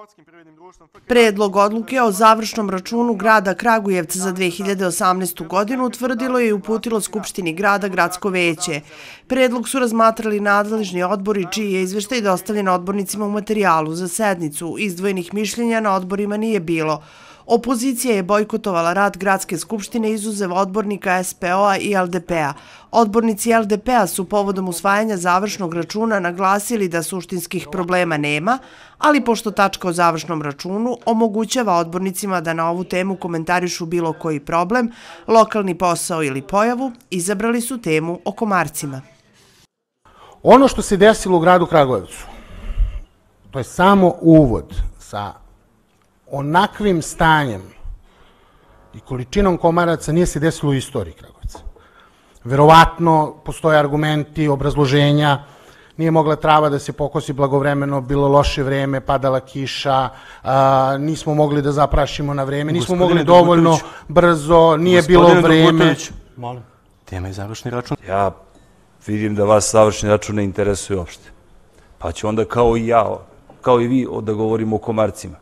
Predlog odluke o završnom računu grada Kragujevca za 2018. godinu utvrdilo je i uputilo Skupštini grada Gradsko veće. Predlog su razmatrali nadležni odbori čiji je izveštaj dostavljen odbornicima u materijalu za sednicu. Izdvojenih mišljenja na odborima nije bilo. Opozicija je bojkotovala rad Gradske skupštine izuzev odbornika SPO-a i LDP-a. Odbornici LDP-a su povodom usvajanja završnog računa naglasili da suštinskih problema nema, ali pošto tačka o završnom računu omogućava odbornicima da na ovu temu komentarišu bilo koji problem, lokalni posao ili pojavu, izabrali su temu o komarcima. Ono što se desilo u gradu Kragujevcu, to je samo uvod sa onakvim stanjem i količinom komaraca nije se desilo u istoriji Kragujevca. Verovatno postoje argumenti, obrazloženja, nije mogla trava da se pokosi blagovremeno, bilo loše vreme, padala kiša, nismo mogli da zaprašimo na vreme, nismo mogli dovoljno brzo, nije bilo vreme. Molim, tema je završni račun. Ja vidim da vas završni račun ne interesuje uopšte. Pa ću onda kao i vi da govorimo o komarcima.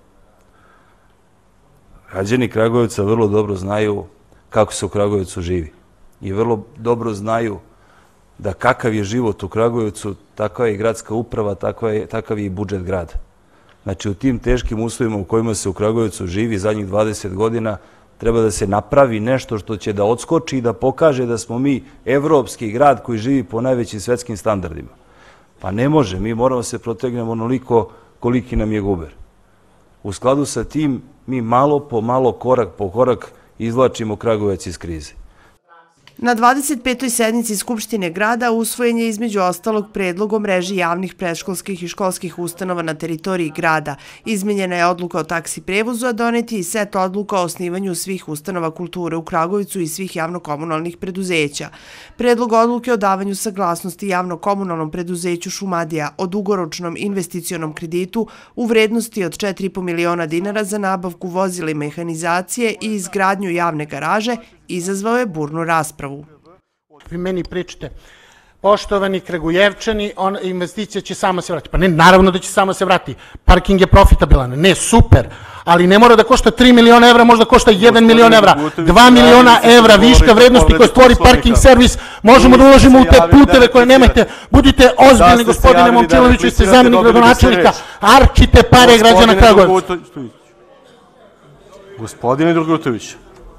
Građani Kragujevca vrlo dobro znaju kako se u Kragujevcu živi i vrlo dobro znaju da kakav je život u Kragujevcu, takva je i gradska uprava, takav je i budžet grada. Znači, u tim teškim uslovima u kojima se u Kragujevcu živi zadnjih 20 godina treba da se napravi nešto što će da odskoči i da pokaže da smo mi evropski grad koji živi po najvećim svetskim standardima. Pa ne može, mi moramo se protegnemo onoliko koliki nam je guber. U skladu sa tim, mi malo po malo, korak po korak izvlačimo Kragujevac iz krize. Na 25. sednici Skupštine grada usvojen je između ostalog predlog o mreži javnih predškolskih i školskih ustanova na teritoriji grada. Izmenjena je odluka o taksi prevozu, a doneti i set odluka o osnivanju svih ustanova kulture u Kragujevcu i svih javno-komunalnih preduzeća. Predlog odluke o davanju saglasnosti javno-komunalnom preduzeću Šumadija o dugoročnom investicionom kreditu u vrednosti od 4,5 miliona dinara za nabavku vozila i mehanizacije i izgradnju javne garaže izazvao je burnu raspravu. Vi meni pričate, poštovani Kragujevčani, investicija će sama se vratiti. Pa ne, naravno da će sama se vratiti. Parking je profitabilan. Ne, super. Ali ne mora da košta 3 miliona evra, možda košta 1 milion evra. 2 miliona evra viška vrednosti koje stvori parking servis. Možemo da uložimo u te puteve koje nemate. Budite ozbiljni, gospodine Momčiloviću, vi ste zamenik gradonačelnika. Arčite pare građana Kragujevca. Gospodine Drugutović.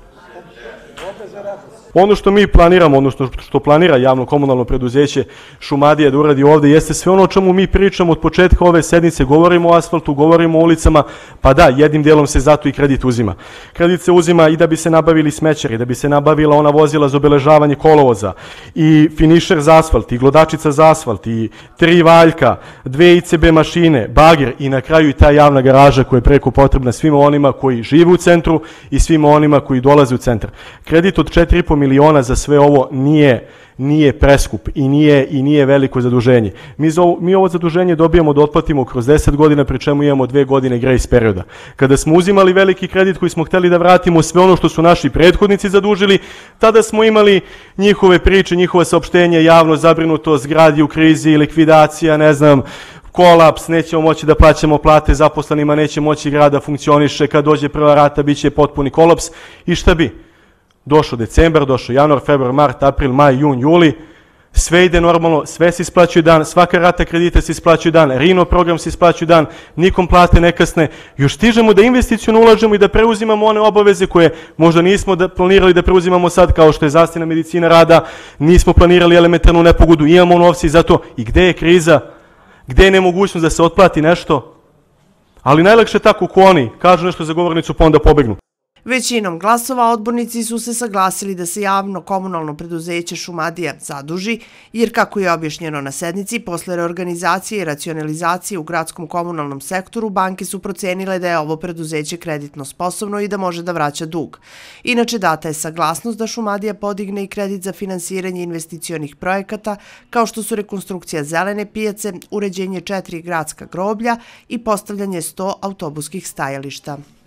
Ono što mi planiramo, odnosno što planira javno-komunalno preduzeće Šumadija da uradi ovde, jeste sve ono o čemu mi pričamo od početka ove sednice, govorimo o asfaltu, govorimo o ulicama, pa da, jednim dijelom se zato i kredit uzima. Kredit se uzima i da bi se nabavili smećari, da bi se nabavila ona vozila za obeležavanje kolovoza, i finišer za asfalt, i glodačica za asfalt, i 3 valjka, 2 ICB mašine, bager i na kraju i ta javna garaža koja je preko potrebna svima onima koji žive u centru i svima onima koji dolaze u centar. Kredit od 4,5 miliona za sve ovo nije preskup i nije veliko zaduženje. Mi ovo zaduženje dobijamo da otplatimo kroz 10 godina, pri čemu imamo 2 godine grace perioda. Kada smo uzimali veliki kredit koji smo hteli da vratimo sve ono što su naši prethodnici zadužili, tada smo imali njihove priče, njihova saopštenja, javno zabrinutost, grad je u krizi, likvidacija, ne znam, kolaps, nećemo moći da plaćamo plate zaposlenima, neće moći grad da funkcioniše, kad dođe prva rata biće potpuni kolaps. I šta bi? Došao decembar, došao januar, februar, mart, april, maj, jun, juli, sve ide normalno, sve se isplaćuje dan, svaka rata kredita se isplaćuje dan, Rino program se isplaćuje dan, nikom plate ne kasne, još stižemo da investiciono ulažemo i da preuzimamo one obaveze koje možda nismo planirali da preuzimamo sad, kao što je zdravstvena medicina rada, nismo planirali elementarnu nepogodu, imamo novci za to. I gde je kriza? Gde je nemogućnost da se otplati nešto? Ali najlakše tako ko oni kažu nešto za govornicu pa onda pobegnu. Većinom glasova odbornici su se saglasili da se javno-komunalno preduzeće Šumadija zaduži, jer kako je objašnjeno na sednici, posle reorganizacije i racionalizacije u gradskom komunalnom sektoru, banke su procenile da je ovo preduzeće kreditno sposobno i da može da vraća dug. Inače, data je saglasnost da Šumadija podigne i kredit za finansiranje investicionih projekata, kao što su rekonstrukcija zelene pijace, uređenje 4 gradska groblja i postavljanje 100 autobuskih stajališta.